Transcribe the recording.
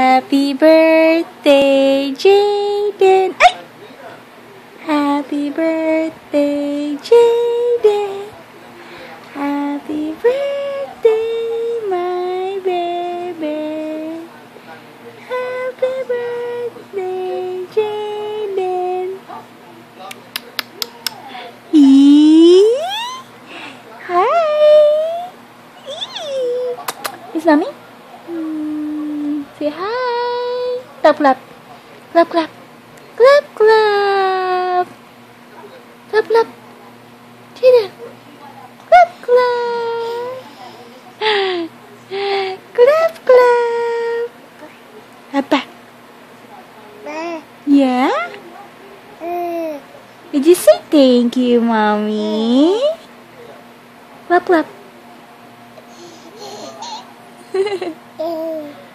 Happy birthday, Jaden. Ay! Happy birthday, Jaden. Happy birthday, my baby. Happy birthday, Jaden. Hi. Is mommy? Say hi. Clap, clap. Clap, clap. Clap, clap. Clap, clap. Jaden. Clap, clap. Clap, clap. Apa? Yeah? Did you say thank you, mommy? Clap, clap.